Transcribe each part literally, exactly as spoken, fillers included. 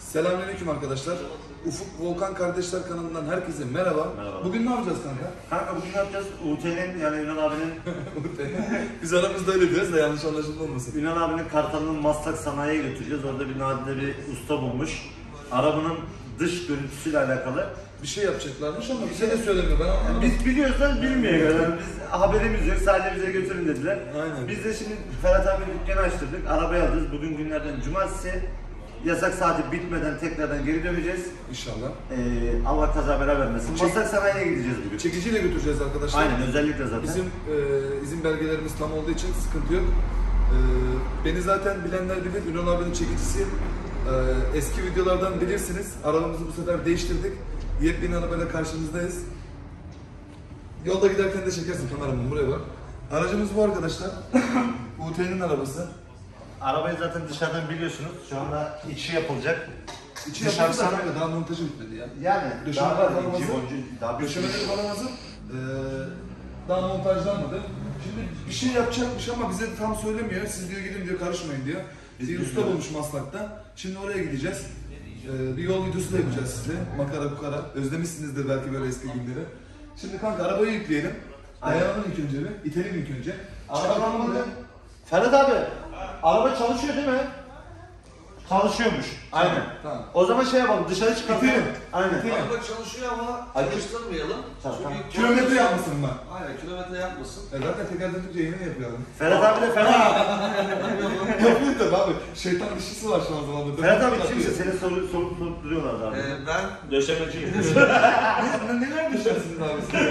Selamünaleyküm arkadaşlar. Ufuk Volkan Kardeşler kanalından herkese merhaba. Merhaba. Bugün ne yapacağız kanka? Kanka bugün ne yapacağız? U T'nin yani Ünal abinin Biz aramızda öyle diyoruz da yanlış anlaşılma olmasın. Ünal abinin Kartal'ın Maslak Sanayi'ye götüreceğiz. Orada bir nadide bir usta bulmuş. Arabanın dış görüntüsüyle alakalı Bir şey yapacaklarmış ama bize de söylemiyor. Ben anlamadım. biz biliyoruz da bilmiyor. Yani biz haberimiz yok. Sadece bize götürün dediler. Aynen. Biz de şimdi Ferhat abi dükkanı açtırdık. Arabayı alacağız. Bugün günlerden cumartesi. Yasak saati bitmeden tekrardan geri döneceğiz. İnşallah. Ee, Allah kaza bela vermesin. Çek- Maslak Sanayi'ye gideceğiz bugün. Çekiciyle götüreceğiz arkadaşlar. Aynen, özellikle zaten. Bizim e, izin belgelerimiz tam olduğu için sıkıntı yok. E, beni zaten bilenler bilir. Ünal abinin çekicisi. E, eski videolardan bilirsiniz. Arabamızı bu sefer değiştirdik. Yepyeni arabayla karşınızdayız. Yolda giderken de çekersin kameramı buraya bak. Aracımız bu arkadaşlar. U T'nin arabası. Arabayı zaten dışarıdan biliyorsunuz. Şu anda içi yapılacak. İçi Dışarısı- yapıldı da daha montajı bitmedi ya. Yani Döşemeler daha falan hazır. boncu, daha bir Döşemeleri falan hazır. Ee, daha montajlanmadı. Şimdi bir şey yapacakmış ama bize tam söylemiyor. Siz diyor gidin diyor, karışmayın diyor. Biz Bir usta bilmiyoruz. bulmuş Maslak'ta. Şimdi oraya gideceğiz. Ee, bir yol videosu da yapacağız size. Makara kukara. Özlemişsinizdir belki böyle eski günleri. Şimdi kanka arabayı yükleyelim. Dayanalım ilk önce bir. İtelim ilk önce. Arabanın Ferhat abi, araba çalışıyor değil mi? Çalışıyormuş. Aynen. Tamam. O zaman şey yapalım, dışarı çıkalım. İtelim. Aynen. İtelim. Araba çalışıyor ama Ay, çalıştırmayalım. Tamam, tamam. Çünkü Kilometre yapmasın mı? Aynen, kilometre yapmasın. E zaten teker döndükçe yeni yapıyorum. Ferhat abi de Ferhat abi. Yapıyor tabii abi. Şeytan dışısı var şu an zamanında. Ferhat abi kimse seni soru sorup sorup duruyorlar abi. Ee, ben Döşemeciyim. Ne- Neler düşersiniz abi siz?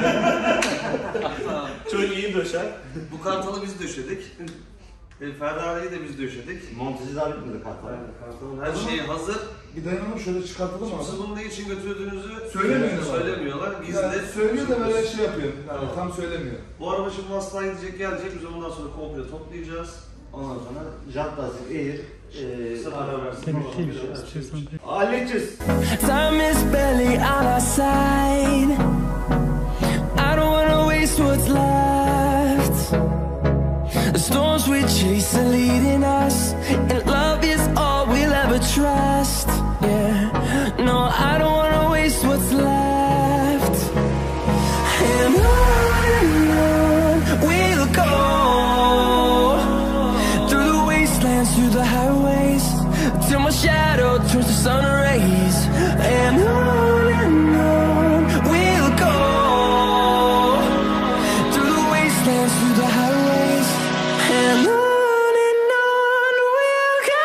Çok iyi döşer. bu kartalı biz döşedik. E, Ferrari'yi de biz döşedik. Montajı daha bitmedi kartal. Aynen, kartalın her şeyi hazır. Bir dayanalım şöyle çıkartalım abi. Siz bunu ne için götürdüğünüzü Söylemiyorlar. söylemiyorlar. Biz Yani de söylüyor da böyle şey yapıyor. Yani Tamam. tam söylemiyor. Bu araba şimdi Maslak'a gidecek, gelecek. Biz ondan sonra komple toplayacağız. Ondan sonra jant lastik, eğir, eee Sıfır versin. halledeceğiz. Time is barely on our side. I don't wanna waste what's left. The storms we chase are leading us, and love is all we'll ever trust. Yeah, no, I don't wanna waste what's left. And on and on we'll go, through the wastelands, through the highways, till my shadow turns to sun rays. And on and on we'll go, through the wastelands, through the highways, and on and on we'll go.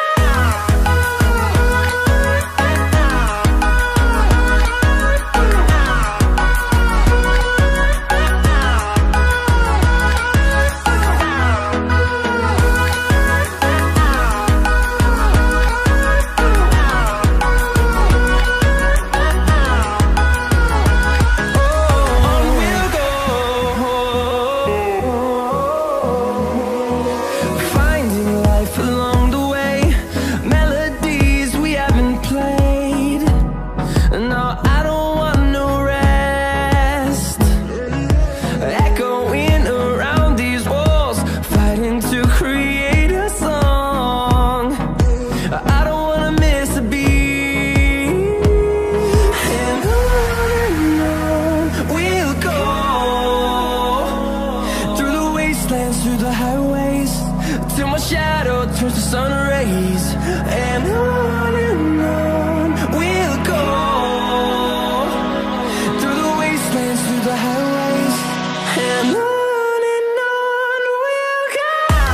On we'll go, finding life along the way, melodies we haven't played. No, I don't want no rest, echoing around these walls, fighting to create a song. I don't wanna miss a beat. And on and on we'll go, through the wastelands, through the highways, till my shadow turns to sun rays. And on and on we'll go, through the wastelands, through the highways, and on and on we'll go.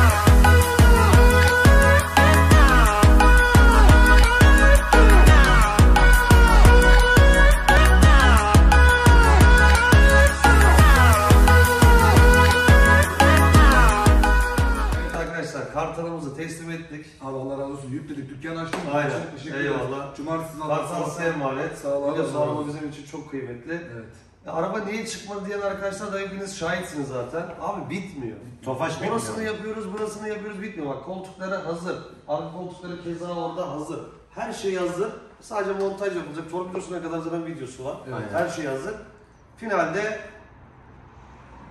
Evet arkadaşlar, kartalımızı teslim ettik. Abi Allah razı olsun. Yükledik. Dükkanı açtım. Aynen. Çok teşekkür ederim. Eyvallah. Cumartesi Kartal size emanet. Sağ olun. Biliyorsun araba bizim için çok kıymetli. Evet. Ya, araba niye çıkmadı diyen arkadaşlar da hepiniz şahitsiniz zaten. Abi bitmiyor. Tofaş bitmiyor. Burasını yapıyoruz, burasını yapıyoruz, bitmiyor. Bak koltukları hazır. Arka koltukları keza orada hazır. Her şey hazır. Sadece montaj yapılacak. Torpidosuna kadar zaten videosu var. Evet. Her şey hazır. Finalde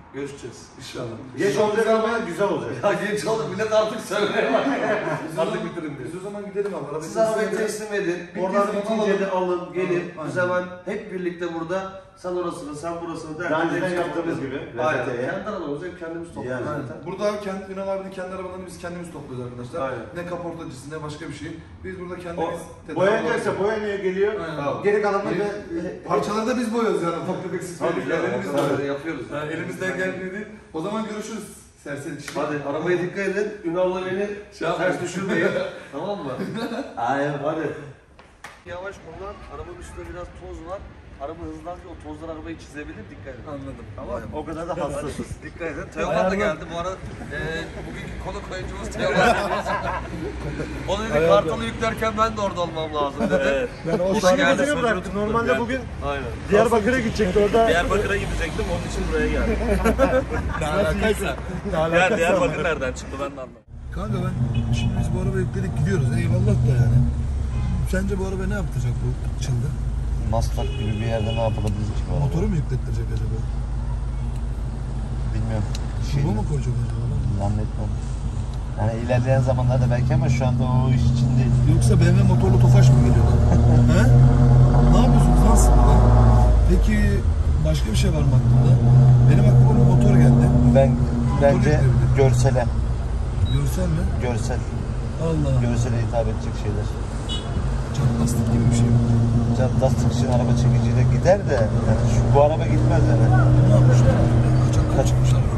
Görüşeceğiz. İnşallah. Geç olacak ama güzel olacak. Ya genç oldu millet artık söylemeye başlıyor. Artık bitirin diyor. Biz o zaman gidelim abi. Arabayı Siz arabayı teslim teslim edin. Bir Oradan kez ikinci eli alın, gelin. Aynen. Biz hemen hep birlikte burada sen orasını, sen burasını derken. Daha önceden yaptığımız gibi. Aynen. V T T'ye. Kendi arabamızı hep kendimiz topluyoruz Yani. zaten. Burada kendi Ünal abinin kendi arabalarını biz kendimiz topluyoruz arkadaşlar. Aynen. Ne kaportacısı ne başka bir şey. Biz burada kendimiz tedavi Boyanacaksa ediyoruz. boyanıyor geliyor. Aynen. Geri kalanını Geri- da Parçaları da biz boyuyoruz yani. Ufak tefek Tabii sipariş canım, elimizden. o kadar. Böyle yapıyoruz. Ha, elimizden geldiği değil. O zaman görüşürüz. Serseri kişi. Hadi arabaya dikkat edin. Ünal'la beni Şey yapmayın. ters düşürmeyin. Tamam mı? Aynen. Hadi. Yavaş kullan. Arabanın üstünde biraz toz var. Araba hızlanınca o tozlar arabayı çizebilir. Dikkat edin. Anladım. Tamam mı? O kadar da hassasız. Dikkat edin. Teoman da geldi. Bu arada e, bugünkü konu koyucumuz Teoman. O dedi kartalı yüklerken ben de orada olmam lazım dedi. Ben o İş işini geldi, gözüne sonucu bıraktım. tuttum Normalde yani. bugün Aynen. Diyarbakır'a gidecekti orada. Diyarbakır'a gidecektim, onun için buraya geldim. Ne alakaysa. Ya Diyarbakır nereden çıktı ben de anlamadım. Kanka ben şimdi biz bu arabayı yükledik gidiyoruz. Eyvallah da yani. Sence bu araba ne yaptıracak bu çıldı? Maslak gibi bir yerde ne yapılabilir ki bu araba? Motoru mu yüklettirecek acaba? Bilmiyorum. Şey, Turbo mu koyacak acaba? zannetmem. Yani ilerleyen zamanlarda belki ama şu anda o iş için değil. Yoksa B M W motorlu Tofaş mı geliyor lan? He? Ne yapıyorsunuz lan siz burada? Peki başka bir şey var mı aklında? Benim aklıma bir motor geldi. Ben bence yükleyebilir. görsele, Görsel mi? görsel, Allah. görsele hitap edecek şeyler. Çat lastik gibi bir şey mi? Lastikçi araba çekiciyle gider de yani şu, bu araba gitmez yani. Ne yapmışlar? Kaçak kaç çıkmış araba.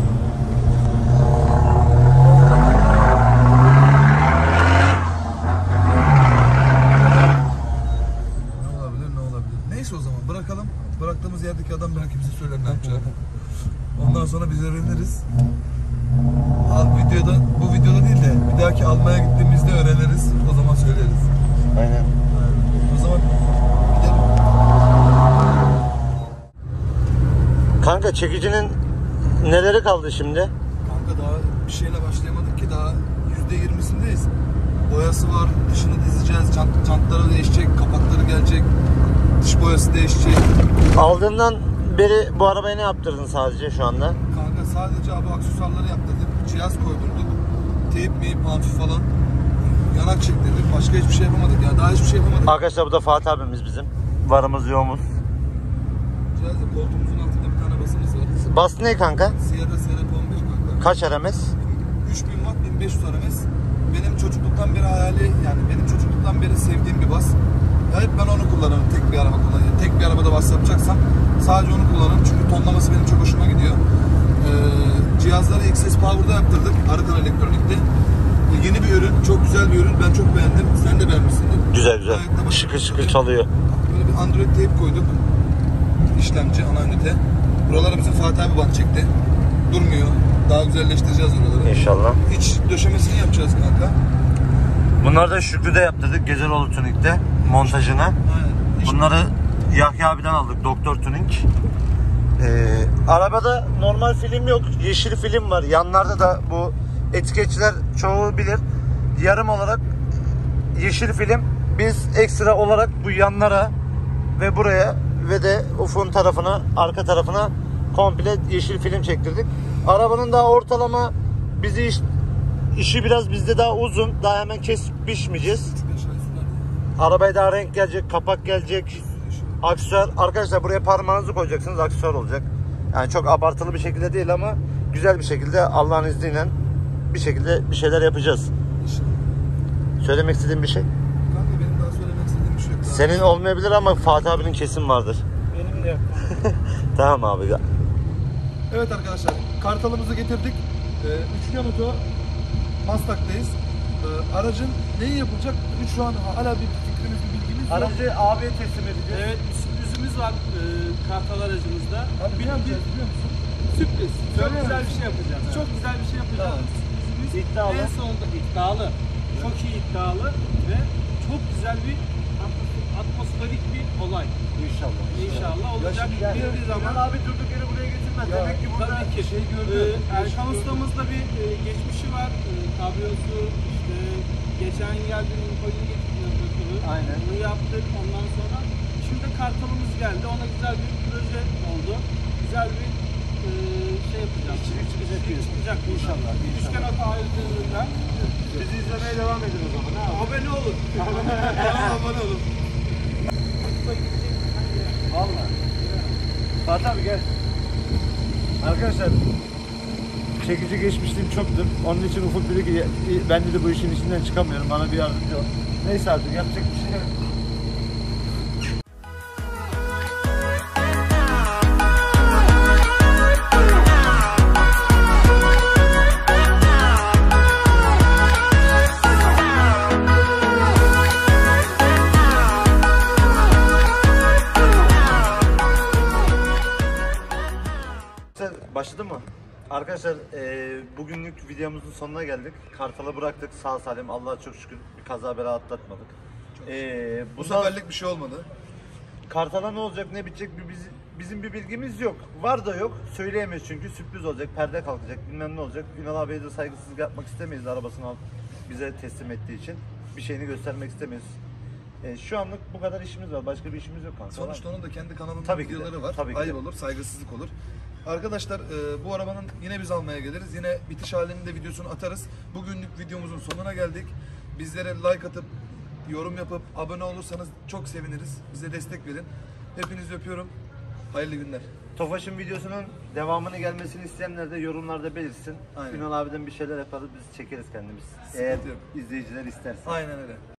Ne olabilir ne olabilir. Neyse o zaman bırakalım. Bıraktığımız yerdeki adam belki bize söyler ne yapacağını. Ondan sonra biz öğreniriz. Al, videoda, bu videoda değil de bir dahaki almaya gittiğimizde öğreniriz. O zaman söyleriz. Aynen. O zaman gidelim. Kanka çekicinin neleri kaldı şimdi? Kanka daha bir şeyle başlayamadık ki daha yüzde yirmisindeyiz. Boyası var, dışını dizeceğiz, jant, jantları değişecek, kapakları gelecek, dış boyası değişecek. Aldığından beri bu arabaya ne yaptırdın sadece şu anda? Kanka sadece abi aksesuarları yaptırdık, cihaz koydurduk, teyp meyip amfi falan, yanak çektirdik, başka hiçbir şey yapamadık ya, daha hiçbir şey yapamadık. Arkadaşlar bu da Fatih abimiz bizim. Varımız yoğumuz. Cihazda koltuğumuzun altında bir tane basımız var. Bas ne kanka? Sierra S R P on beş kanka. Kaç R M S? üç bin watt, bin beş yüz R M S. Benim çocukluktan beri hayali, yani benim çocukluktan beri sevdiğim bir bas. Hep ben onu kullanırım, tek bir araba kullanıyorum. Tek bir arabada bas yapacaksam sadece onu kullanırım çünkü tonlaması benim çok hoşuma gidiyor. Ee, cihazları X S Power'da yaptırdık, Arıkan Elektronik'te. Ee, yeni bir ürün, çok güzel bir ürün, ben çok beğendim. Sen de beğenmişsindir. Güzel güzel. Gayet de başarılı Şıkır şıkır çalışıyor. çalıyor. Böyle bir Android tape koyduk. İşlemci, ana ünite. Buralara bizim Fatih abi bant çekti. Durmuyor. Daha güzelleştireceğiz oraları. İnşallah. İç döşemesini yapacağız kanka. Bunları da Şükrü'de yaptırdık Gezeloğlu Tuning'de montajını. Aynen. İç- Bunları Yahya abiden aldık Doktor Tuning. Ee, arabada normal film yok, yeşil film var. Yanlarda da bu etiketçiler çoğu bilir. Yarım olarak yeşil film. Biz ekstra olarak bu yanlara ve buraya ve de ufun tarafına, arka tarafına komple yeşil film çektirdik. Arabanın daha ortalama bizi iş, işi biraz bizde daha uzun. Daha hemen kesip biçmeyeceğiz. Arabaya daha renk gelecek, kapak gelecek. Aksesuar. Arkadaşlar buraya parmağınızı koyacaksınız, aksesuar olacak. Yani çok abartılı bir şekilde değil ama güzel bir şekilde Allah'ın izniyle bir şekilde bir şeyler yapacağız. Söylemek istediğin bir şey? Kanka benim daha söylemek istediğim bir şey yok. Senin olmayabilir ama Fatih abinin kesin vardır. Benim de yok. Tamam abi. Evet arkadaşlar, kartalımızı getirdik. Ee, üçgen oto Mustang'dayız. Ee, aracın neyi yapılacak? Şu an hala bir fikrimiz, bir bilgimiz yok. Aracı abiye teslim edeceğiz. Evet, bir sürprizimiz var e, kartal aracımızda. Abi ne yapacağız biliyor musun? Sürpriz. Çok Söyle güzel misin? bir şey yapacağız. Çok güzel bir şey yapacağız. Sürprizimiz İddialı. en sonunda iddialı. Çok iyi iddialı ve çok güzel bir atmosferik bir olay. İnşallah. İnşallah olacak. Bir zaman abi durduk yere buraya getirmez. Ya, Demek ki burada tabii ki. şey gördü. Ee, Erkan ustamızda bir e, geçmişi var. E, kabriyosu işte geçen geldiğinde koyun getirdiğinde Aynen. Bunu yaptık. Ondan sonra şimdi kartalımız geldi. Ona güzel bir proje oldu. Güzel bir e, şey yapacağım. İşçilik çıkacak diyorsun. Çıkacak İnşallah, inşallah. Üst kanat ayrıldığında Bizi izlemeye devam edin o zaman. Ha? abone olun. Abone olun. Valla. Fatih abi gel. Arkadaşlar çekici geçmişliğim çoktur. Onun için Ufuk dedi ki ben dedi bu işin içinden çıkamıyorum. Bana bir yardımcı ol. Neyse artık yapacak bir şey yok. Başladı mı? Arkadaşlar e, bugünlük videomuzun sonuna geldik. Kartal'ı bıraktık sağ salim. Allah'a çok şükür bir kaza bela atlatmadık. E, Bu bundan- seferlik bir şey olmadı. Kartal'a ne olacak ne bitecek bir biz- bizim bir bilgimiz yok. Var da yok. Söyleyemeyiz çünkü sürpriz olacak, perde kalkacak, bilmem ne olacak. Ünal abiye de saygısızlık yapmak istemeyiz arabasını alıp bize teslim ettiği için. Bir şeyini göstermek istemiyoruz. E, şu anlık bu kadar işimiz var. Başka bir işimiz yok kanka. Sonuçta onun da kendi kanalında Tabii ki de, videoları var. tabii ki Ayıp de. olur, saygısızlık olur. Arkadaşlar e, bu arabanın yine biz almaya geliriz. Yine bitiş halinin de videosunu atarız. Bugünlük videomuzun sonuna geldik. Bizlere like atıp, yorum yapıp, abone olursanız çok seviniriz. Bize destek verin. Hepinizi öpüyorum. Hayırlı günler. Tofaş'ın videosunun devamını gelmesini isteyenler de yorumlarda belirsin. Aynen. Ünal abiden bir şeyler yaparız, biz çekeriz kendimiz. Sıkıntı Eğer yok. izleyiciler isterse. Aynen öyle.